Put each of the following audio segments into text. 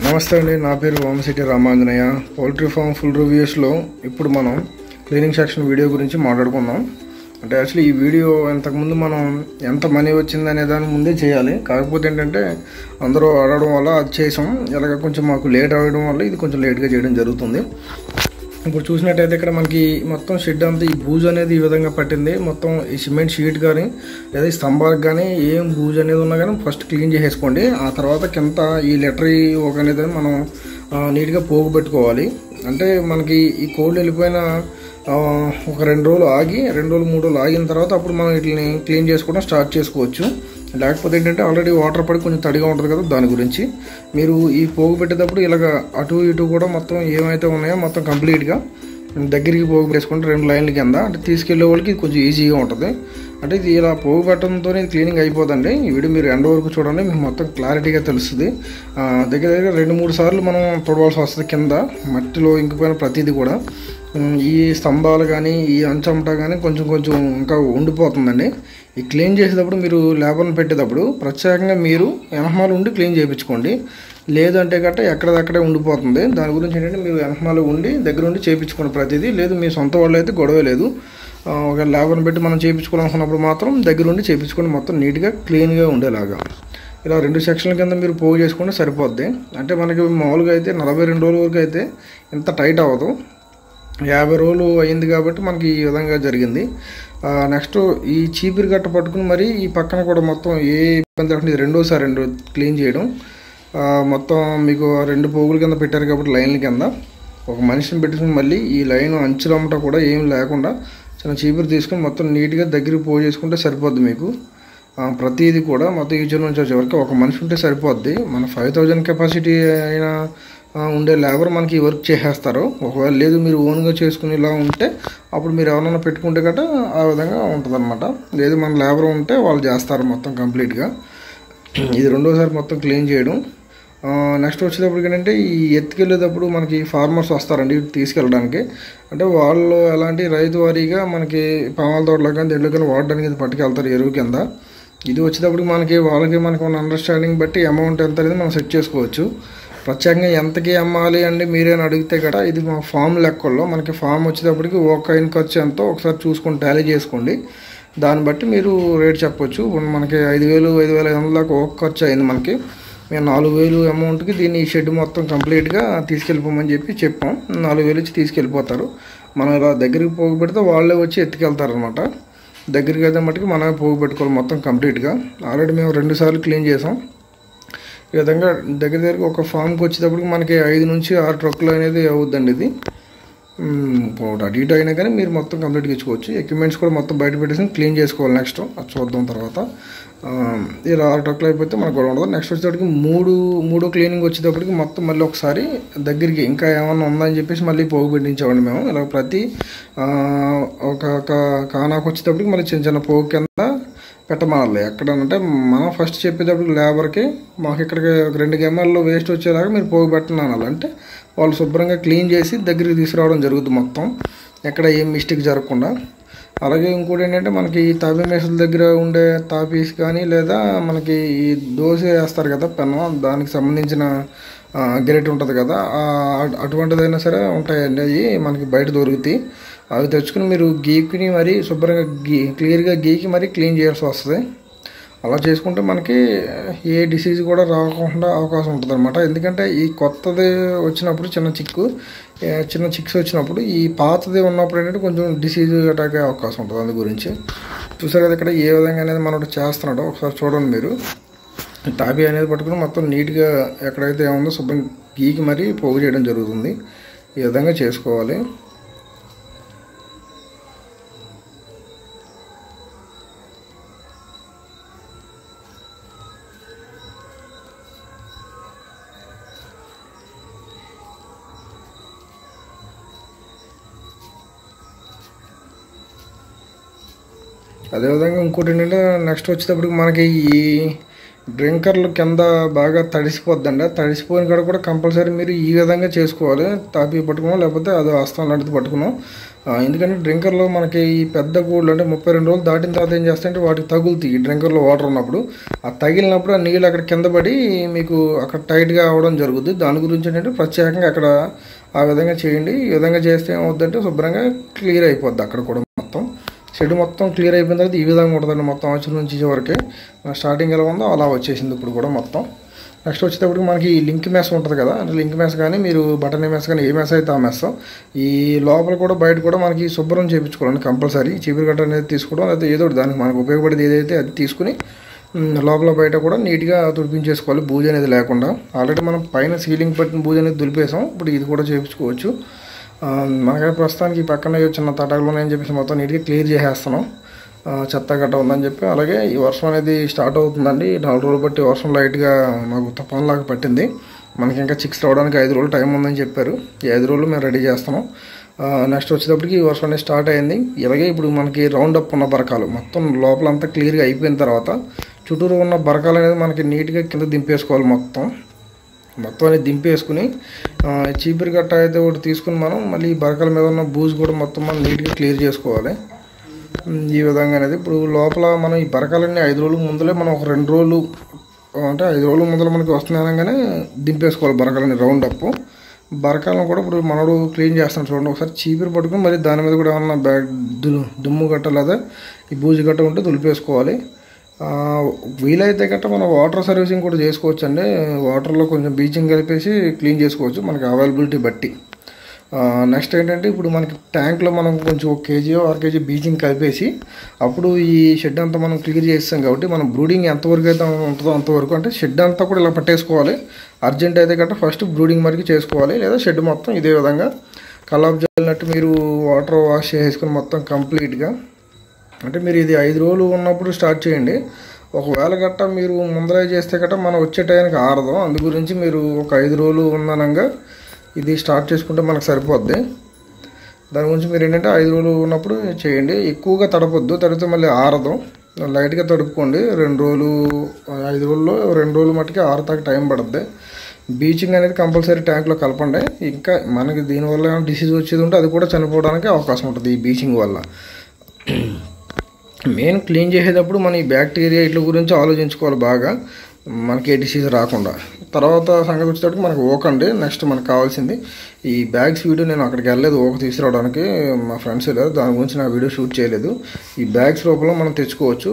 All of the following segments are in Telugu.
నమస్తే అండి, నా పేరు Vamashetti Ramanjaneya. Poultry farm full రివ్యూస్లో ఇప్పుడు మనం క్లీనింగ్ సెక్షన్ వీడియో గురించి మాట్లాడుకుందాం. అంటే యాక్చువల్లీ ఈ వీడియో ఇంతకుముందు మనం ఎంత మనీ వచ్చిందనే దాని ముందే చేయాలి. కాకపోతే ఏంటంటే అందరూ అడగడం వల్ల అది చేసాం. ఇలాగ కొంచెం మాకు లేట్ అవ్వడం వల్ల ఇది కొంచెం లేట్గా చేయడం జరుగుతుంది. ఇప్పుడు చూసినట్టయితే ఇక్కడ మనకి మొత్తం షెడ్ అంతా ఈ బూజు అనేది ఈ విధంగా పట్టింది. మొత్తం ఈ సిమెంట్ షీట్ కానీ లేదా ఈ స్తంభాలకు కానీ ఏం బూజు అనేది ఉన్నా కానీ ఫస్ట్ క్లీన్ చేసేసుకోండి. ఆ తర్వాత కింద ఈ లెటరీ ఒక అనేది మనం నీట్గా పోగు పెట్టుకోవాలి. అంటే మనకి ఈ కోల్డ్ వెళ్ళిపోయిన ఒక 2 రోజులు ఆగి 2 రోజులు 3 రోజులు ఆగిన తర్వాత అప్పుడు మనం వీటిని క్లీన్ చేసుకోవడం స్టార్ట్ చేసుకోవచ్చు. లేకపోతే ఏంటంటే ఆల్రెడీ వాటర్ పడి కొంచెం తడిగా ఉంటుంది కదా, దాని గురించి మీరు ఈ పోగు పెట్టేటప్పుడు ఇలాగ అటు ఇటు కూడా మొత్తం ఏమైతే ఉన్నాయో మొత్తం కంప్లీట్గా దగ్గరికి పోగు వేసుకుంటే 2 లైన్ల కింద అంటే తీసుకెళ్లే వాళ్ళకి కొంచెం ఈజీగా ఉంటుంది. అంటే ఇది ఇలా పోగు పెట్టడంతో క్లీనింగ్ అయిపోదండి. ఈ వీడియో మీరు ఎండ్ వరకు చూడండి, మీకు మొత్తం క్లారిటీగా తెలుస్తుంది. దగ్గర 2-3 సార్లు మనం తొడవాల్సి వస్తుంది. కింద మట్టిలో ఇంకిపోయిన ప్రతిదీ కూడా ఈ స్తంభాలు కానీ ఈ అంచమట కానీ కొంచెం ఇంకా ఉండిపోతుందండి. ఈ క్లీన్ చేసేటప్పుడు మీరు లేబర్ని పెట్టేటప్పుడు ప్రత్యేకంగా మీరు వెనకమాల ఉండి క్లీన్ చేయించుకోండి. లేదంటే గట్ట ఎక్కడదక్కడే ఉండిపోతుంది. దాని గురించి ఏంటంటే మీరు వెనకమాల ఉండి దగ్గర ఉండి చేయించుకోండి ప్రతిదీ. లేదు మీ సొంత వాళ్ళు అయితే గొడవ లేదు. ఒక లేబర్ని పెట్టి మనం చేయించుకోవాలనుకున్నప్పుడు మాత్రం దగ్గర ఉండి చేయించుకోండి, మొత్తం నీట్గా క్లీన్గా ఉండేలాగా. ఇలా 2 సెక్షన్ల కింద మీరు పోగు చేసుకుంటే సరిపోద్ది. అంటే మనకి మామూలుగా అయితే 42 రోజుల వరకు అయితే ఇంత టైట్ అవ్వదు. 50 రోజులు అయింది కాబట్టి మనకి ఈ విధంగా జరిగింది. నెక్స్ట్ ఈ చీపిరి గట్ట పట్టుకుని మరి ఈ పక్కన కూడా మొత్తం ఏ ఇబ్బంది లేకుండా ఇది రెండోసారి క్లీన్ చేయడం. మొత్తం మీకు 2 పోగుల కింద పెట్టారు కాబట్టి లైన్ల కింద ఒక మనిషిని పెట్టుకుని మళ్ళీ ఈ లైన్ అంచులమ్మట కూడా ఏం లేకుండా చిన్న చీపిరి తీసుకుని మొత్తం నీట్గా దగ్గరికి పోగు చేసుకుంటే సరిపోద్ది. మీకు ప్రతిదీ కూడా మొత్తం ఈ నుంచి వచ్చే వరకు ఒక మనిషి ఉంటే సరిపోద్ది. మన 5000 కెపాసిటీ అయినా ఉండే లేబర్ మనకి ఈ వర్క్ చేసేస్తారు. ఒకవేళ లేదు మీరు ఓన్గా చేసుకుని ఇలా ఉంటే అప్పుడు మీరు ఎవరైనా పెట్టుకుంటే గట్రా ఆ విధంగా ఉంటుంది అనమాట. లేదు మన లేబర్ ఉంటే వాళ్ళు చేస్తారు మొత్తం కంప్లీట్గా. ఇది రెండోసారి మొత్తం క్లీన్ చేయడం. నెక్స్ట్ వచ్చేటప్పటికి ఏంటంటే ఈ ఎత్తుకెళ్ళేటప్పుడు మనకి ఫార్మర్స్ వస్తారండి తీసుకెళ్ళడానికి. అంటే వాళ్ళు ఎలాంటి రైతు వారీగా మనకి పామాల తోటలో కానీ దీంట్లో కానీ వాడడానికి ఇది పట్టుకెళ్తారు ఎరువు కింద. ఇది వచ్చేటప్పటికి వాళ్ళకి ఉన్న అండర్స్టాండింగ్ బట్టి అమౌంట్ ఎంత అనేది మనం సెట్ చేసుకోవచ్చు. ప్రత్యేకంగా ఎంతకి అమ్మాలి అండి మీరేని అడిగితే కదా ఇది మా ఫామ్ లెక్కల్లో మనకి ఫామ్ వచ్చేటప్పటికి ఒక అయిన ఖర్చు ఎంతో ఒకసారి చూసుకొని టాలీ చేసుకోండి. దాన్ని బట్టి మీరు రేట్ చెప్పొచ్చు. మనకి 5,000-5,500 దాకా ఒక ఖర్చు అయింది. మనకి మేము 4,000 అమౌంట్కి దీన్ని ఈ షెడ్ మొత్తం కంప్లీట్గా తీసుకెళ్ళిపోమని చెప్పాం. 4,000 ఇచ్చి తీసుకెళ్ళిపోతారు. మనం ఇలా దగ్గరికి పోగు పెడితే వాళ్ళే వచ్చి ఎత్తుకెళ్తారనమాట. దగ్గరికి అయితే మట్టుకు మనమే పోగు పెట్టుకోవాలి మొత్తం కంప్లీట్గా. ఆల్రెడీ మేము 2 సార్లు క్లీన్ చేసాం. ఈ విధంగా దగ్గర ఒక ఫామ్కి వచ్చేటప్పటికి మనకి 5 నుంచి 6 ట్రక్కులు అనేది అవుద్దండి. ఇది అటు ఇటు అయినా కానీ మీరు మొత్తం కంప్లీట్గా ఇచ్చుకోవచ్చు. ఎక్విప్మెంట్స్ కూడా మొత్తం బయట పెట్టేసి క్లీన్ చేసుకోవాలి. నెక్స్ట్ అది చూద్దాం తర్వాత. ఇలా 6 ట్రక్కులు అయిపోతే మనకు కూడా ఉండదు. నెక్స్ట్ వచ్చేటప్పటికి మూడో క్లీనింగ్ వచ్చేటప్పటికి మొత్తం మళ్ళీ ఒకసారి దగ్గరికి ఇంకా ఏమన్నా ఉందని చెప్పేసి మళ్ళీ పోగు పెట్టించామండి మేము. ఇలా ప్రతి ఒక కానాకు వచ్చేటప్పటికి మళ్ళీ చిన్న పోగు కింద పెట్టమనాలి. ఎక్కడంటే మనం ఫస్ట్ చెప్పేటప్పుడు లేబర్కి మాకు ఇక్కడికి 2 గెమ్మల్లో వేస్ట్ వచ్చేలాగా మీరు పోగు పెట్టను అనాలి. అంటే వాళ్ళు శుభ్రంగా క్లీన్ చేసి దగ్గరికి తీసుకురావడం జరుగుతుంది మొత్తం, ఎక్కడ ఏం మిస్టేక్ జరగకుండా. అలాగే ఇంకోటి ఏంటంటే మనకి ఈ తాపీ మేసల దగ్గర ఉండే తాపీస్ కానీ లేదా మనకి ఈ దోశ వేస్తారు కదా పెనం, దానికి సంబంధించిన గెరెట్ ఉంటుంది కదా, అటువంటిదైనా సరే ఉంటాయండి. అవి మనకి బయట దొరుకుతాయి. అవి తెచ్చుకుని మీరు గీకుని మరీ శుభ్రంగా క్లియర్గా గీకి మరీ క్లీన్ చేయాల్సి వస్తుంది. అలా చేసుకుంటే మనకి ఏ డిసీజ్ కూడా రాకుండా అవకాశం ఉంటుంది అనమాట. ఎందుకంటే ఈ కొత్తది వచ్చినప్పుడు చిన్న చిక్స్ వచ్చినప్పుడు ఈ పాతది ఉన్నప్పుడు ఏంటంటే కొంచెం డిసీజ్ అటాక్ అయ్యే అవకాశం ఉంటుంది. అందు గురించి చూసారు కదా ఇక్కడ ఏ విధంగా అనేది మనం చేస్తున్నాడో ఒకసారి చూడండి. మీరు టాపీ అనేది పట్టుకుని మొత్తం నీట్గా ఎక్కడైతే ఏముందో శుభ్రం గీకి మరీ పోగు చేయడం జరుగుతుంది. ఈ విధంగా చేసుకోవాలి. అదేవిధంగా ఇంకోటి ఏంటంటే నెక్స్ట్ వచ్చేటప్పటికి మనకి ఈ డ్రింకర్లు కింద బాగా తడిసిపోద్దండి. తడిసిపోయిన కాడ కూడా కంపల్సరీ మీరు ఈ విధంగా చేసుకోవాలి. తాపి పట్టుకున్నాం లేకపోతే అది హస్తం లాంటిది పట్టుకున్నాం. ఎందుకంటే డ్రింకర్లో మనకి ఈ పెద్ద గూళ్ళు అంటే 32 రోజులు దాటిన తర్వాత ఏం చేస్తాయంటే వాటికి తగులుతాయి. ఈ డ్రింకర్లో వాటర్ ఉన్నప్పుడు ఆ తగిలినప్పుడు ఆ నీళ్ళు అక్కడ కింద పడి మీకు అక్కడ టైట్గా అవ్వడం జరుగుతుంది. దాని గురించి ఏంటంటే ప్రత్యేకంగా అక్కడ ఆ విధంగా చేయండి. ఈ విధంగా చేస్తే ఏమవుద్దంటే శుభ్రంగా క్లియర్ అయిపోద్ది. అక్కడ కూడా మొత్తం షెడ్ మొత్తం క్లియర్ అయిపోయిన తర్వాత ఈ విధంగా ఉంటుందండి. మొత్తం ఆచు నుంచి వరకే స్టార్టింగ్ ఎలా ఉందో అలా వచ్చేసింది ఇప్పుడు కూడా మొత్తం. నెక్స్ట్ వచ్చేటప్పటికి మనకి లింక్ మెస్ ఉంటుంది కదా, అంటే లింక్ మెస్ కానీ మీరు బటన్ మెస్ కానీ ఏ మెస్ అయితే ఆ మెస్ ఈ లోపల కూడా బయట కూడా మనకి శుభ్రం చేయించుకోవాలండి కంపల్సరీ. చీపురు కట్ట అనేది తీసుకోవడం లేకపోతే ఏదో దానికి మనకు ఉపయోగపడేది ఏదైతే అది తీసుకుని లోపల బయట కూడా నీట్గా తుడిపించేసుకోవాలి, బూజు అనేది లేకుండా. ఆల్రెడీ మనం పైన సీలింగ్ పట్టిన బూజు అనేది దులిపేసాం. ఇప్పుడు ఇది కూడా చేయించుకోవచ్చు. మనకైతే ప్రస్తుతానికి ఈ పక్కన చిన్న తటాకులు ఉన్నాయని చెప్పేసి మొత్తం నీట్గా క్లియర్ చేసేస్తున్నాం. చెత్త గట్ట ఉందని చెప్పి. అలాగే ఈ వర్షం అనేది స్టార్ట్ అవుతుందండి. 4 రోజులు బట్టి వర్షం లైట్గా మాకు తుఫాన్లాగా పట్టింది. మనకి ఇంకా చిక్స్ రావడానికి 5 రోజులు టైం ఉందని చెప్పారు. ఈ 5 రోజులు మేము రెడీ చేస్తున్నాం. నెక్స్ట్ వచ్చేటప్పటికి ఈ వర్షం అనేది స్టార్ట్ అయింది. ఇలాగే ఇప్పుడు మనకి రౌండ్ అప్ ఉన్న బరకాలు మొత్తం లోపలంతా క్లియర్గా అయిపోయిన తర్వాత చుట్టూరు ఉన్న బరకాలు అనేది మనకి నీట్గా కింద దింపేసుకోవాలి. మొత్తం అనేది దింపేసుకుని చీపురు గట్ట అయితే ఒకటి తీసుకుని మనం మళ్ళీ ఈ బరకల మీద ఉన్న బూజు కూడా మొత్తం మనం నీట్గా క్లియర్ చేసుకోవాలి. ఈ విధంగా అనేది ఇప్పుడు లోపల మనం ఈ బరకాలన్నీ 5 రోజుల ముందులే మనం ఒక 2 రోజులు అంటే 5 రోజుల ముందర మనకి వస్తున్నానగానే దింపేసుకోవాలి బరకాలని రౌండ్ అప్. బరకాలను కూడా ఇప్పుడు మనడు క్లీన్ చేస్తాం చూడండి. ఒకసారి చీపురు పట్టుకుని మరి దాని మీద కూడా ఏమన్నా దుమ్ము గట్ట లేదా ఈ బూజు గట్ట ఉంటే దులిపేసుకోవాలి. వీలైతే గట్ట మనం వాటర్ సర్వీసింగ్ కూడా చేసుకోవచ్చు అండి. వాటర్లో కొంచెం బ్లీచింగ్ కలిపేసి క్లీన్ చేసుకోవచ్చు మనకి అవైలబిలిటీ బట్టి. నెక్స్ట్ ఏంటంటే ఇప్పుడు మనకి ట్యాంక్లో మనం కొంచెం 1 kg 6 kg బ్లీచింగ్ కలిపేసి అప్పుడు ఈ షెడ్ అంతా మనం క్లియర్ చేస్తాం కాబట్టి మనం బ్రూడింగ్ ఎంతవరకు అయితే ఉంటుందో అంతవరకు అంటే షెడ్ అంతా కూడా ఇలా పట్టేసుకోవాలి. అర్జెంట్ అయితే గట్ట ఫస్ట్ బ్రూడింగ్ వరకు చేసుకోవాలి. లేదా షెడ్ మొత్తం ఇదే విధంగా కల్లాపు జల్లినట్టు మీరు వాటర్ వాష్ చేసుకుని మొత్తం కంప్లీట్గా అంటే మీరు ఇది 5 రోజులు ఉన్నప్పుడు స్టార్ట్ చేయండి. ఒకవేళ గట్ట మీరు ముందరే చేస్తే గట్ట మనం వచ్చే టైంకి ఆరదు. అందు గురించి మీరు ఒక 5 రోజులు ఉందనంగా ఇది స్టార్ట్ చేసుకుంటే మనకు సరిపోద్ది. దాని గురించి మీరు ఏంటంటే 5 రోజులు ఉన్నప్పుడు చేయండి. ఎక్కువగా తడపొద్దు, తడితే మళ్ళీ ఆరదు. లైట్గా తడుపుకోండి. 2 రోజులు 5 రోజుల్లో 2 రోజులు మట్టుకి ఆరతాకి టైం పడుద్ది. బ్లీచింగ్ అనేది కంపల్సరీ ట్యాంక్లో కలపండి. ఇంకా మనకి దీనివల్ల డిసీజ్ వచ్చేది ఉంటే అది కూడా చనిపోవడానికి అవకాశం ఉంటుంది ఈ బ్లీచింగ్ వల్ల. మెయిన్ క్లీన్ చేసేటప్పుడు మన ఈ బ్యాక్టీరియా ఇట్ల గురించి ఆలోచించుకోవాలి బాగా, మనకి ఏ డిసీజ్ రాకుండా. తర్వాత సంగతి వచ్చేటప్పుడు మనకు ఓకండి. నెక్స్ట్ మనకు కావాల్సింది ఈ బ్యాగ్స్ వీడియో నేను అక్కడికి వెళ్ళలేదు ఓక తీసుకురావడానికి, మా ఫ్రెండ్స్ వెళ్ళారు. దాని గురించి నా వీడియో షూట్ చేయలేదు. ఈ బ్యాగ్స్ రూపంలో మనం తెచ్చుకోవచ్చు.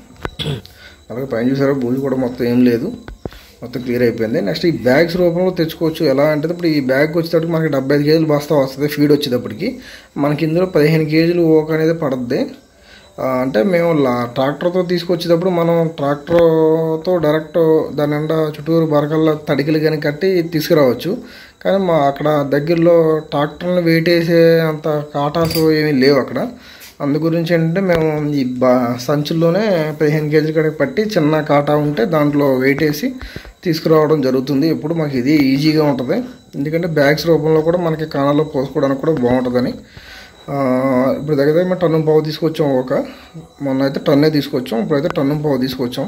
అలాగే పైన చూసారా బూజు కూడా మొత్తం ఏం లేదు, మొత్తం క్లియర్ అయిపోయింది. నెక్స్ట్ ఈ బ్యాగ్స్ రూపంలో తెచ్చుకోవచ్చు. ఎలా అంటే ఇప్పుడు ఈ బ్యాగ్ వచ్చేటప్పటికి మనకి 75 kg బస్తా వస్తుంది ఫీడ్ వచ్చేటప్పటికి. మనకి ఇందులో 15 kg ఓక అనేది పడుద్ది. అంటే మేము ట్రాక్టర్తో తీసుకొచ్చేటప్పుడు మనం ట్రాక్టర్తో డైరెక్ట్ దాని నిండా చుట్టూరు బరకల్లో తడికలు కానీ కట్టి తీసుకురావచ్చు. కానీ మా అక్కడ దగ్గరలో ట్రాక్టర్ని వెయిట్ వేసే అంత కాటాస్ ఏమీ లేవు అక్కడ. అందు గురించి ఏంటంటే మేము ఈ సంచుల్లోనే 15 kg కడికి పట్టి చిన్న కాటా ఉంటే దాంట్లో వెయిట్ వేసి తీసుకురావడం జరుగుతుంది. ఇప్పుడు మాకు ఇది ఈజీగా ఉంటుంది. ఎందుకంటే బ్యాగ్స్ రూపంలో కూడా మనకి కాణాల్లో పోసుకోవడానికి కూడా బాగుంటుందని. ఇప్పుడు దగ్గర మేము 1.5 టన్ను తీసుకొచ్చాం. మొన్న అయితే టన్నే తీసుకొచ్చాం, ఇప్పుడైతే 1.5 టన్ను తీసుకొచ్చాం.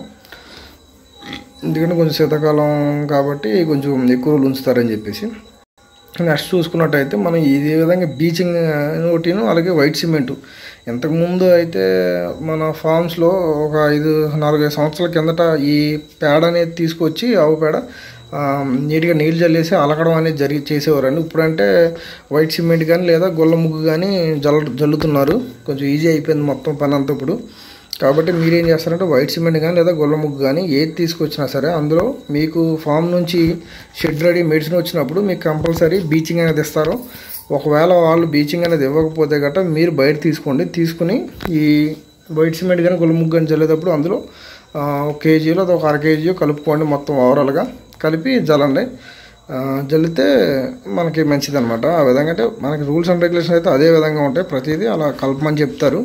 ఎందుకంటే కొంచెం శీతాకాలం కాబట్టి కొంచెం ఎక్కువ రోజులు ఉంచుతారని చెప్పేసి. నెక్స్ట్ చూసుకున్నట్టయితే మనం ఇదే విధంగా బ్లీచింగ్ ఒకటిను అలాగే వైట్ సిమెంటు. ఇంతకుముందు అయితే మన ఫామ్స్లో ఒక 4-5 సంవత్సరాల కిందట ఈ పేడ అనేది తీసుకొచ్చి ఆవు పేడ నీట్గా నీళ్ళు చల్లేసి అలకడం అనేది చేసేవారండి. ఇప్పుడంటే వైట్ సిమెంట్ కానీ లేదా గొల్ల ముగ్గు కానీ జల్లుతున్నారు. కొంచెం ఈజీ అయిపోయింది మొత్తం పని అంతా ఇప్పుడు. కాబట్టి మీరేం చేస్తారంటే వైట్ సిమెంట్ కానీ లేదా గొల్ల ముగ్గు కానీ ఏది తీసుకొచ్చినా సరే అందులో మీకు ఫామ్ నుంచి షెడ్ రెడీ మెడిసిన్ వచ్చినప్పుడు మీకు కంపల్సరీ బ్లీచింగ్ అనేది ఇస్తారు. ఒకవేళ వాళ్ళు బ్లీచింగ్ అనేది ఇవ్వకపోతే గట్రా మీరు బయట తీసుకుని ఈ వైట్ సిమెంట్ కానీ గొల్ల ముగ్గు కానీ చల్లేటప్పుడు అందులో 1 kg లేదా ఒక 1/2 kg కలుపుకోండి. మొత్తం ఓవరాల్గా కలిపి జల్లండి. జల్లితే మనకి మంచిది అనమాట. ఆ విధంగా అంటే మనకి రూల్స్ అండ్ రెగ్యులేషన్ అయితే అదే విధంగా ఉంటాయి. ప్రతిదీ అలా కలపమని చెప్తారు.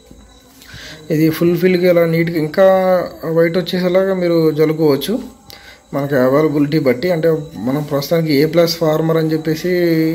ఇది ఫుల్ఫిల్గా ఇలా నీట్గా ఇంకా వైట్ వచ్చేసేలాగా మీరు జల్లుకోవచ్చు మనకి అవైలబిలిటీ బట్టి. అంటే మనం ప్రస్తుతానికి A+ ఫార్మర్ అని చెప్పేసి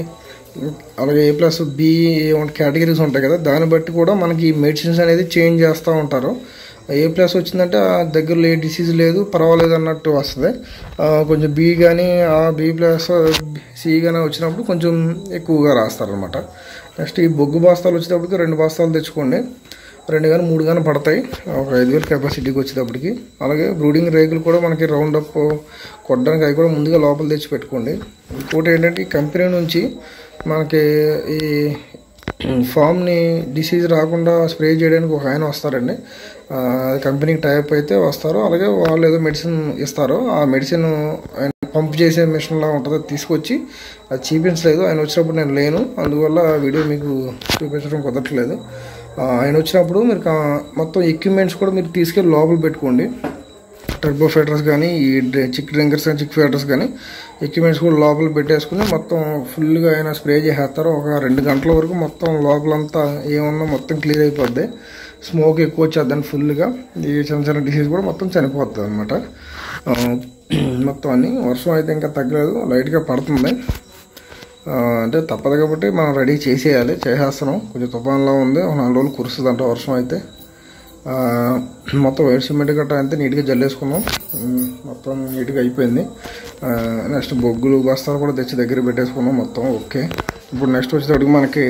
అలాగే A+B కేటగిరీస్ ఉంటాయి కదా, దాన్ని బట్టి కూడా మనకి మెడిసిన్స్ అనేది చేంజ్ చేస్తూ ఉంటారు. ఏ ప్లస్ వచ్చిందంటే ఆ దగ్గరలో ఏ డిసీజ్ లేదు, పర్వాలేదు అన్నట్టు వస్తుంది. కొంచెం బి కానీ బి ప్లస్ సి కానీ వచ్చినప్పుడు కొంచెం ఎక్కువగా రాస్తారనమాట. నెక్స్ట్ ఈ బొగ్గు బస్తాలు వచ్చేటప్పటికి 2 బస్తాలు తెచ్చుకోండి. 2 కానీ 3 కానీ పడతాయి ఒక 5,000 కెపాసిటీకి వచ్చేటప్పటికి. అలాగే బ్రూడింగ్ రేకులు కూడా మనకి రౌండ్ అప్ కొట్టడానికి అవి కూడా ముందుగా లోపల తెచ్చి పెట్టుకోండి. ఇంకోటి ఏంటంటే ఈ కంపెనీ నుంచి మనకి ఈ ఫామ్ని డిసీజ్ రాకుండా స్ప్రే చేయడానికి ఒక ఆయన వస్తారండి. కంపెనీకి టైప్ అయితే వస్తారు. అలాగే వాళ్ళు ఏదో మెడిసిన్ ఇస్తారు. ఆ మెడిసిన్ పంప్ చేసే మిషన్లా ఉంటుంది, తీసుకొచ్చి అది చూపించలేదు. ఆయన వచ్చినప్పుడు నేను లేను, అందువల్ల వీడియో మీకు చూపించడం కుదరట్లేదు. ఆయన వచ్చినప్పుడు మీరు మొత్తం ఎక్విప్మెంట్స్ కూడా మీరు తీసుకెళ్ళి లోపల పెట్టుకోండి. టర్బో ఫైటర్స్ కానీ ఈ చిక్ డ్రింకర్స్ కానీ చిక్ ఫైటర్స్ కానీ ఎక్విప్మెంట్స్ కూడా లోపల పెట్టేసుకుని మొత్తం ఫుల్గా ఆయన స్ప్రే చేసేస్తారు. ఒక 2 గంటల వరకు మొత్తం లోపలంతా ఏమన్నా మొత్తం క్లియర్ అయిపోద్ది. స్మోక్ ఎక్కువ వచ్చేద్దని ఫుల్గా ఈ చిన్న చిన్న డిసీజ్ కూడా మొత్తం చనిపోతుంది అనమాట. మొత్తం అన్నీ వర్షం అయితే ఇంకా తగ్గలేదు, లైట్గా పడుతుంది. అంటే తప్పదు కాబట్టి మనం రెడీ చేసేస్తున్నాం. కొంచెం తుఫాన్లో ఉంది, 4 రోజులు కురుస్తుందంట వర్షం అయితే. మొత్తం వైట్ సిమెంట్ గట్రా అంతే నీట్గా జల్లేసుకున్నాం. మొత్తం నీట్గా అయిపోయింది. నెక్స్ట్ బొగ్గులు బస్తాలు కూడా తెచ్చి దగ్గర పెట్టేసుకున్నాం మొత్తం. ఓకే, ఇప్పుడు నెక్స్ట్ వచ్చేటప్పటికి మనకి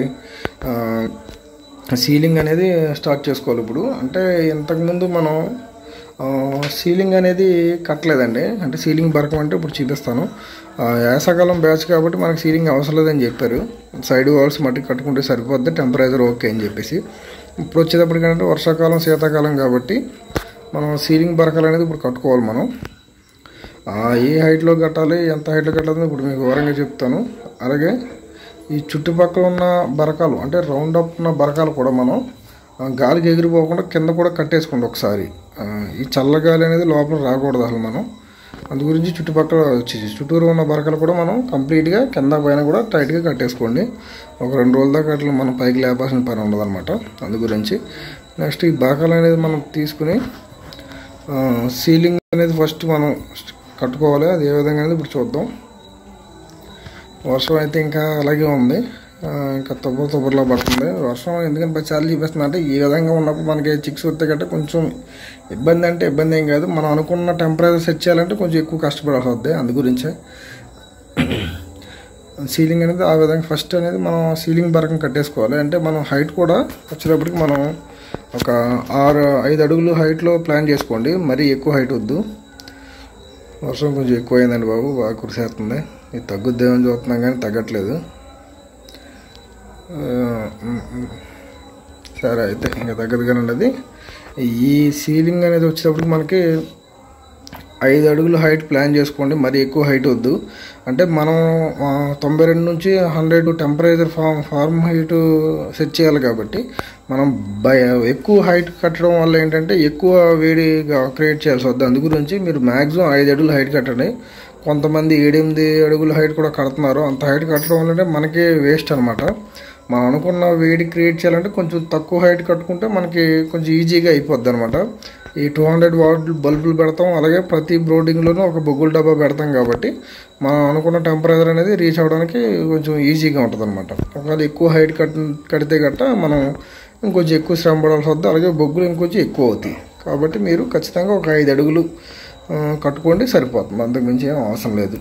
సీలింగ్ అనేది స్టార్ట్ చేసుకోవాలి. ఇప్పుడు అంటే ఇంతకుముందు మనం సీలింగ్ అనేది కట్టలేదండి. అంటే సీలింగ్ బరకం అంటే ఇప్పుడు చూపిస్తాను. వేసవకాలం బ్యాచ్ కాబట్టి మనకి సీలింగ్ అవసరం లేదని చెప్పారు. సైడ్ వాల్స్ మట్టి కట్టుకుంటే సరిపోద్ది, టెంపరేచర్ ఓకే అని చెప్పేసి. ఇప్పుడు వచ్చేటప్పటికంటే వర్షాకాలం శీతాకాలం కాబట్టి మనం సీలింగ్ బరకాలు అనేది ఇప్పుడు కట్టుకోవాలి. మనం ఏ హైట్లో కట్టాలి, ఎంత హైట్లో కట్టాలని ఇప్పుడు మీకు వివరంగా చెప్తాను. అలాగే ఈ చుట్టుపక్కల ఉన్న బరకాలు అంటే రౌండ్ అప్ ఉన్న బరకాలు కూడా మనం గాలికి ఎగిరిపోకుండా కింద కూడా కట్టేసుకోండి ఒకసారి. ఈ చల్లగాలి అనేది లోపల రాకూడదు అసలు. మనం అందు గురించి చుట్టూరు ఉన్న బరకలు కూడా మనం కంప్లీట్గా కింద పైన కూడా టైట్గా కట్టేసుకోండి. ఒక 2 రోజుల దాకా అట్లా మనం పైకి లేపాల్సిన పని ఉండదు అనమాట. అందు గురించి నెక్స్ట్ ఈ బరకలు అనేది మనం తీసుకుని సీలింగ్ అనేది ఫస్ట్ మనం కట్టుకోవాలి. అది ఏ విధంగా అనేది ఇప్పుడు చూద్దాం. వర్షం అయితే ఇంకా అలాగే ఉంది, ఇంకా తుబ్బర్లా పడుతుంది వర్షం. ఎందుకంటే ప్రతిసారి చూపిస్తుంది అంటే ఈ విధంగా ఉన్నప్పుడు మనకి చిక్స్ వస్తే గట్రా కొంచెం ఇబ్బంది. అంటే ఇబ్బంది ఏం కాదు, మనం అనుకున్న టెంపరేచర్ సెట్ చేయాలంటే కొంచెం ఎక్కువ కష్టపడాల్సి వద్ది. అందు గురించే సీలింగ్ అనేది ఆ విధంగా ఫస్ట్ అనేది మనం సీలింగ్ బరకం కట్టేసుకోవాలి. అంటే మనం హైట్ కూడా వచ్చేటప్పటికి మనం ఒక 5 అడుగులు హైట్లో ప్లాన్ చేసుకోండి. మరీ ఎక్కువ హైట్ వద్దు. వర్షం కొంచెం ఎక్కువ అయిందండి బాబు, బాగా కురిసేస్తుంది. ఇది తగ్గుద్దేమని చూస్తున్నాం కానీ తగ్గట్లేదు. సరే అయితే ఇంకా తగ్గదుగానే అది. ఈ సీలింగ్ అనేది వచ్చేటప్పటికి మనకి 5 అడుగులు హైట్ ప్లాన్ చేసుకోండి, మరి ఎక్కువ హైట్ వద్దు. అంటే మనం 92 నుంచి 100 టెంపరేచర్ ఫార్మ్ హైట్ సెట్ చేయాలి కాబట్టి మనం ఎక్కువ హైట్ కట్టడం వల్ల ఏంటంటే ఎక్కువ వేడిగా క్రియేట్ చేయాల్సి వద్దు. అందు గురించి మీరు మ్యాక్సిమం 5 అడుగులు హైట్ కట్టండి. కొంతమంది 7-8 అడుగుల హైట్ కూడా కడుతున్నారు. అంత హైట్ కట్టడం వల్ల మనకి వేస్ట్ అనమాట. మనం అనుకున్న వేడి క్రియేట్ చేయాలంటే కొంచెం తక్కువ హైట్ కట్టుకుంటే మనకి కొంచెం ఈజీగా అయిపోద్ది అనమాట. ఈ 200 వాట్ బల్బులు పెడతాం, అలాగే ప్రతి బ్రోడింగ్లోనూ ఒక బొగ్గుల డబ్బా పెడతాం కాబట్టి మనం అనుకున్న టెంపరేచర్ అనేది రీచ్ అవ్వడానికి కొంచెం ఈజీగా ఉంటుంది అనమాట. ఒకవేళ ఎక్కువ హైట్ కడితే గట్ట మనం ఇంకొంచెం ఎక్కువ శ్రమ పడాల్సి వద్దు, అలాగే బొగ్గులు ఇంకొంచెం ఎక్కువ అవుతాయి. కాబట్టి మీరు ఖచ్చితంగా ఒక 5 అడుగులు కట్టుకోండి, సరిపోతుంది. అంతకు మించి ఏం అవసరం లేదు.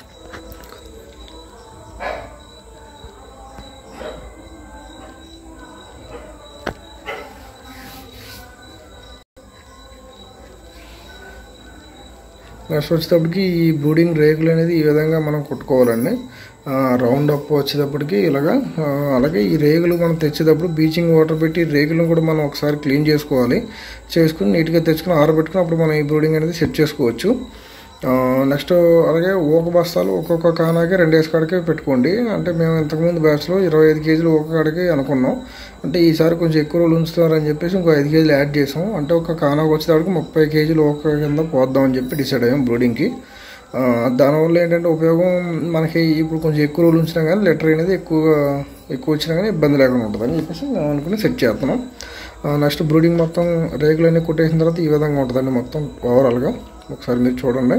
నెక్స్ట్ వచ్చేటప్పటికి ఈ బ్రూడింగ్ రేకులు అనేది ఈ విధంగా మనం కుట్టుకోవాలండి. రౌండ్ అప్ వచ్చేటప్పటికి ఇలాగా. అలాగే ఈ రేకులు మనం తెచ్చేటప్పుడు బ్లీచింగ్ వాటర్ పెట్టి రేకులను కూడా మనం ఒకసారి క్లీన్ చేసుకుని నీట్గా తెచ్చుకుని ఆరబెట్టుకుని అప్పుడు మనం ఈ బ్రూడింగ్ అనేది సెట్ చేసుకోవచ్చు. నెక్స్ట్ అలాగే ఒక బస్తాలు ఒక్కొక్క కానాకి 2 కాడికే పెట్టుకోండి. అంటే మేము ఇంతకుముందు బ్యాచ్లో 25 కేజీలు ఒక కాడికి అనుకున్నాం. అంటే ఈసారి కొంచెం ఎక్కువ రోజులు ఉంచుతారని చెప్పేసి ఇంకో 5 కేజీలు యాడ్ చేసాం. అంటే ఒక కానాకు వచ్చేటప్పటికి 30 కేజీలు ఒక కింద పోద్దామని చెప్పి డిసైడ్ అయ్యాం బ్రూడింగ్కి. దానివల్ల ఏంటంటే ఉపయోగం మనకి ఇప్పుడు కొంచెం ఎక్కువ రోజులు ఉంచినా కానీ లీటర్ అనేది ఎక్కువ వచ్చినా కానీ ఇబ్బంది లేకుండా ఉంటుందని చెప్పేసి మేము అనుకుని సెట్ చేస్తున్నాం. నెక్స్ట్ బ్రూడింగ్ మొత్తం రేకులన్నీ కొట్టేసిన తర్వాత ఈ విధంగా ఉంటుందండి మొత్తం ఓవరాల్గా. ఒకసారి మీరు చూడండి.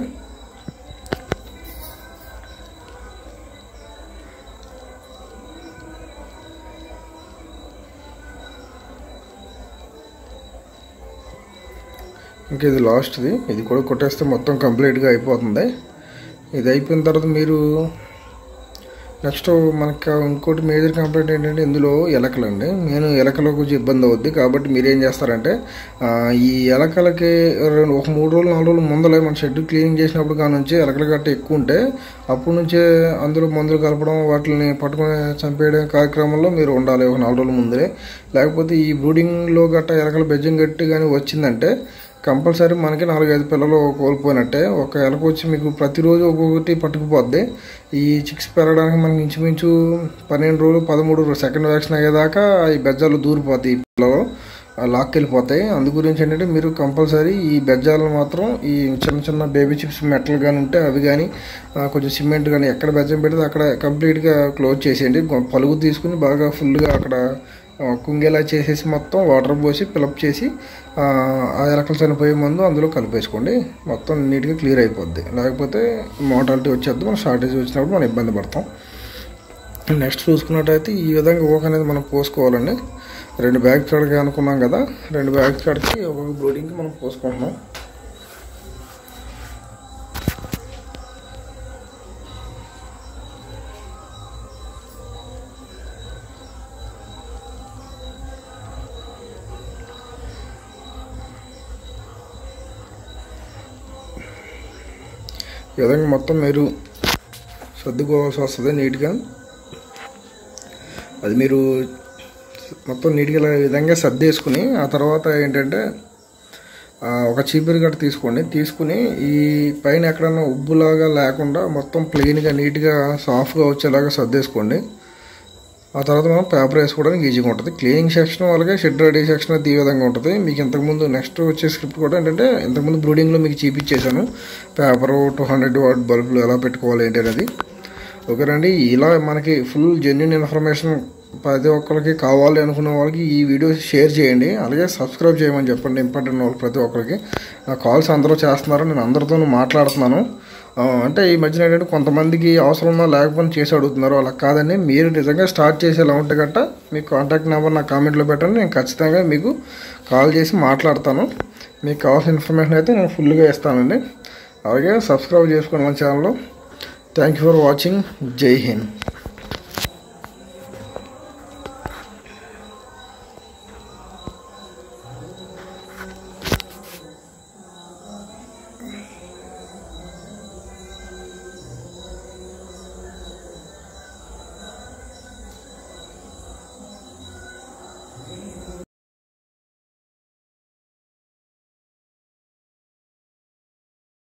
ఇంకా ఇది లాస్ట్ది, ఇది కూడా కొట్టేస్తే మొత్తం కంప్లీట్గా అయిపోతుంది. ఇది అయిపోయిన తర్వాత మీరు నెక్స్ట్ మనకు ఇంకోటి మేజర్ కంప్లైంట్ ఏంటంటే ఇందులో ఎలకలండి. నేను ఎలకలకు కొంచెం ఇబ్బంది అవుద్ది, కాబట్టి మీరు ఏం చేస్తారంటే ఈ ఎలకలకి ఒక 3 రోజులు 4 రోజులు ముందలే మన షెడ్ క్లీనింగ్ చేసినప్పుడు కానీ నుంచి ఎలకల గట్ట ఎక్కువ ఉంటే అప్పటి నుంచే అందులో మందులు కలపడం, వాటిని పట్టుకొని చంపేయడం కార్యక్రమంలో మీరు ఉండాలి ఒక 4 రోజుల ముందే. లేకపోతే ఈ బ్రూడింగ్లో గట్ట ఎలకల బెజ్జం గట్టి కానీ వచ్చిందంటే కంపల్సరీ మనకి 4-5 పిల్లలు కోల్పోయినట్టే. ఒక ఎలక వచ్చి మీకు ప్రతిరోజు ఒక్కొక్కటి పట్టుకుపోద్ది. ఈ చిక్స్ పెరగడానికి మనకి ఇంచుమించు 12 రోజులు 13 రోజులు సెకండ్ వ్యాక్సిన్ అయ్యేదాకా ఈ బెజ్జాలు దూరిపోతాయి, ఈ పిల్లలు లాక్కెళ్ళిపోతాయి. అందు గురించి ఏంటంటే మీరు కంపల్సరీ ఈ బెజ్జాలను మాత్రం ఈ చిన్న చిన్న బేబీ చిప్స్ మెటల్ కానీ ఉంటే అవి కానీ కొంచెం సిమెంట్ కానీ ఎక్కడ బెజ్జం పెడితే అక్కడ కంప్లీట్గా క్లోజ్ చేసేయండి. పలుగు తీసుకుని బాగా ఫుల్గా అక్కడ కుంగేలా చేసేసి మొత్తం వాటర్ పోసి ఫిలప్ చేసి ఆ ఎలకలు చనిపోయే ముందు అందులో కలిపేసుకోండి. మొత్తం నీట్గా క్లియర్ అయిపోద్ది. లేకపోతే మోర్టాలిటీ వచ్చేద్ది, మనం షార్టేజ్ వచ్చినప్పుడు మనం ఇబ్బంది పడతాం. నెక్స్ట్ చూసుకున్నట్టయితే ఈ విధంగా ఓక్ అనేది మనం పోసుకోవాలండి. 2 బ్యాగ్స్ కాడికి అనుకున్నాం కదా, 2 బ్యాగ్స్ కాడికి ఒక్కొక్క బ్రూడింగ్కి మనం పోసుకుంటున్నాం. ఈ విధంగా మొత్తం మీరు సర్దుకోవాల్సి వస్తుంది నీట్గా. అది మీరు మొత్తం నీట్గా ఈ విధంగా సర్దేసుకుని ఆ తర్వాత ఏంటంటే ఒక చీపురు గట్ట తీసుకుని ఈ పైన ఎక్కడన్నా ఉబ్బులాగా లేకుండా మొత్తం ప్లెయిన్గా నీట్గా సాఫ్ట్గా వచ్చేలాగా సర్దేసుకోండి. ఆ తర్వాత మనం పేపర్ వేసుకోవడానికి ఈజీగా ఉంటుంది. క్లీనింగ్ సెక్షన్ అలాగే షెడ్ రెడీ సెక్షన్ అది ఈ విధంగా ఉంటుంది. మీకు ఇంతకుముందు నెక్స్ట్ వచ్చే స్క్రిప్ట్ కూడా ఏంటంటే ఇంతకుముందు బ్రూడింగ్లో మీకు చూపించేశాను పేపరు 200 వాట్ బల్బులు ఎలా పెట్టుకోవాలి ఏంటి అనేది. ఓకేనండి, ఇలా మనకి ఫుల్ జెన్యూన్ ఇన్ఫర్మేషన్ ప్రతి ఒక్కరికి కావాలి అనుకున్న వాళ్ళకి ఈ వీడియో షేర్ చేయండి. అలాగే సబ్స్క్రైబ్ చేయమని చెప్పండి ఇంపార్టెంట్ వాళ్ళకి ప్రతి ఒక్కరికి. నా కాల్స్ అందరూ చేస్తున్నారు, నేను అందరితోనూ మాట్లాడుతున్నాను. అంటే ఈ మధ్యన ఏంటంటే కొంతమందికి అవసరం ఉన్నా లేకపోతే చేసి అడుగుతున్నారు. అలా కాదండి, మీరు నిజంగా స్టార్ట్ చేసేలా ఉంటే గట్ట మీకు కాంటాక్ట్ నెంబర్ నా కామెంట్లో పెట్టండి. నేను ఖచ్చితంగా మీకు కాల్ చేసి మాట్లాడతాను. మీకు కావాల్సిన ఇన్ఫర్మేషన్ అయితే నేను ఫుల్గా ఇస్తానండి. అలాగే సబ్స్క్రైబ్ చేసుకోండి మన ఛానల్లో. Thank you for watching. జై హింద్.